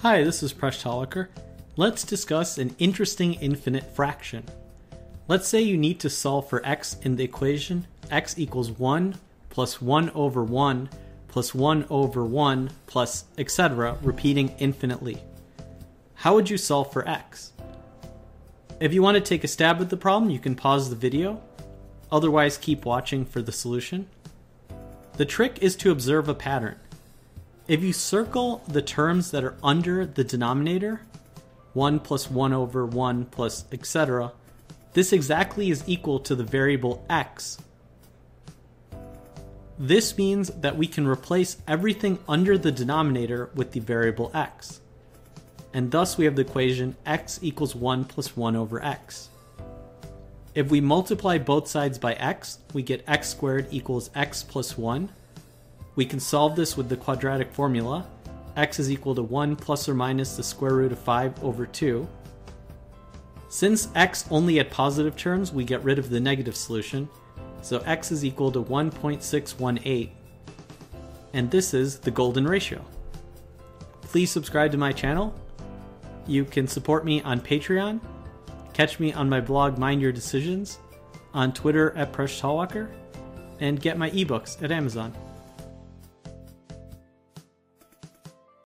Hi, this is Presh Talwalkar. Let's discuss an interesting infinite fraction. Let's say you need to solve for x in the equation x equals 1 plus 1 over 1 plus 1 over 1 plus etc. repeating infinitely. How would you solve for x? If you want to take a stab at the problem, you can pause the video. Otherwise, keep watching for the solution. The trick is to observe a pattern. If you circle the terms that are under the denominator, 1 plus 1 over 1 plus etc., this exactly is equal to the variable x. This means that we can replace everything under the denominator with the variable x. And thus we have the equation x equals 1 plus 1 over x. If we multiply both sides by x, we get x squared equals x plus 1. We can solve this with the quadratic formula. X is equal to 1 plus or minus the square root of 5 over 2. Since x only had positive terms, we get rid of the negative solution. So x is equal to 1.618. And this is the golden ratio. Please subscribe to my channel. You can support me on Patreon. Catch me on my blog Mind Your Decisions, on Twitter at Presh Talwalkar, and get my ebooks at Amazon.